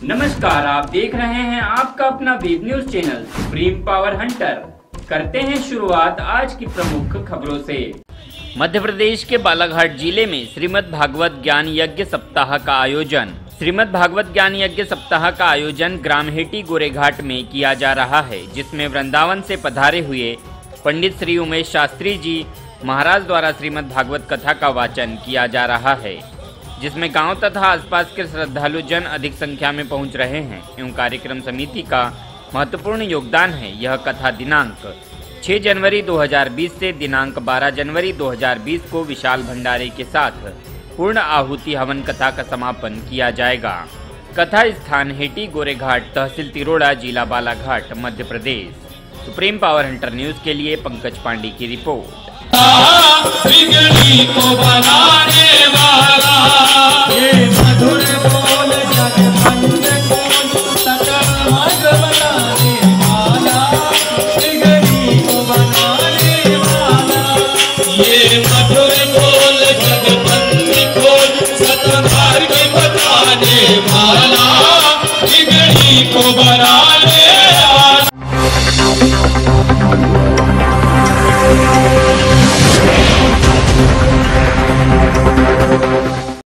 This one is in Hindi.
नमस्कार, आप देख रहे हैं आपका अपना web news channel supreme power hunter. करते हैं शुरुआत आज की प्रमुख खबरों से। मध्य प्रदेश के बालाघाट जिले में श्रीमद् भागवत ज्ञान यज्ञ सप्ताह का आयोजन। श्रीमद् भागवत ज्ञान यज्ञ सप्ताह का आयोजन ग्राम हेटी गोरेघाट में किया जा रहा है, जिसमें वृंदावन से पधारे हुए पंडित श्री उमेश शास्त्री जी महाराज द्वारा श्रीमद् भागवत कथा का वाचन किया जा रहा है, जिसमें गांव तथा आसपास के श्रद्धालु जन अधिक संख्या में पहुंच रहे हैं एवं कार्यक्रम समिति का महत्वपूर्ण योगदान है। यह कथा दिनांक 6 जनवरी 2020 से दिनांक 12 जनवरी 2020 को विशाल भंडारे के साथ पूर्ण आहुति हवन कथा का समापन किया जाएगा। कथा स्थान हेटी गोरेघाट, तहसील तिरोड़ा, जिला Balaghat, Madhya Pradesh. Supreme power hunter news के लिए पंकज पांडे की रिपोर्ट। बिगड़ी को बनाने वाला ये मधुर बोल जगमंद को सकल मग बनाने वाला, बिगड़ी को बनाने वाला ये मधुर बोल जगमंद को सकल मग बनाने वाला, बिगड़ी को बनाने वाला।